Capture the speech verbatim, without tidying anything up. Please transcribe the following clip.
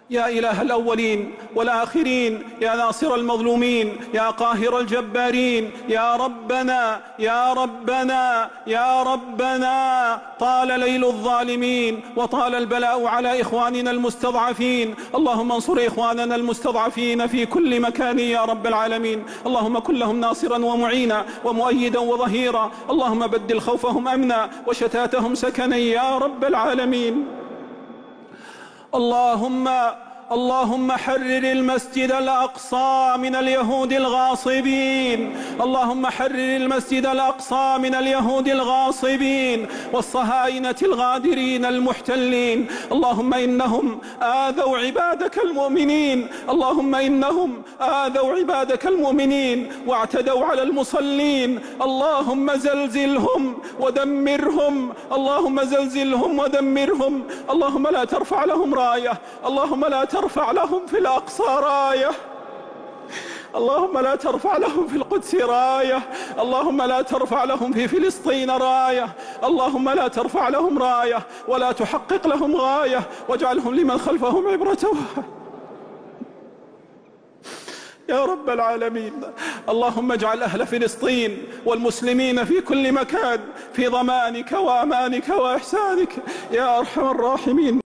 يا إله الأولين والآخرين، يا ناصر المظلومين، يا قاهر الجبارين، يا ربنا يا ربنا يا ربنا، طال ليل الظالمين وطال البلاء على إخواننا المستضعفين، اللهم انصر إخواننا المستضعفين في كل مكان يا رب العالمين، اللهم كن لهم ناصرا ومعينا ومؤيدا وظهيرا، اللهم بدل خوفهم أمنا وشتاتهم سكنا يا رب العالمين. اللهم اللهم حرر المسجد الأقصى من اليهود الغاصبين، اللهم حرر المسجد الأقصى من اليهود الغاصبين والصهاينة الغادرين المحتلين، اللهم إنهم آذوا عبادك المؤمنين، اللهم إنهم آذوا عبادك المؤمنين واعتدوا على المصلين، اللهم زلزلهم ودمرهم، اللهم زلزلهم ودمرهم، اللهم لا ترفع لهم راية، اللهم لا ترفع لهم في الأقصى راية، اللهم لا ترفع لهم في القدس راية، اللهم لا ترفع لهم في فلسطين راية، اللهم لا ترفع لهم راية ولا تحقق لهم غاية، واجعلهم لمن خلفهم عبرة يا رب العالمين. اللهم اجعل أهل فلسطين والمسلمين في كل مكان في ضمانك وأمانك وإحسانك يا أرحم الراحمين.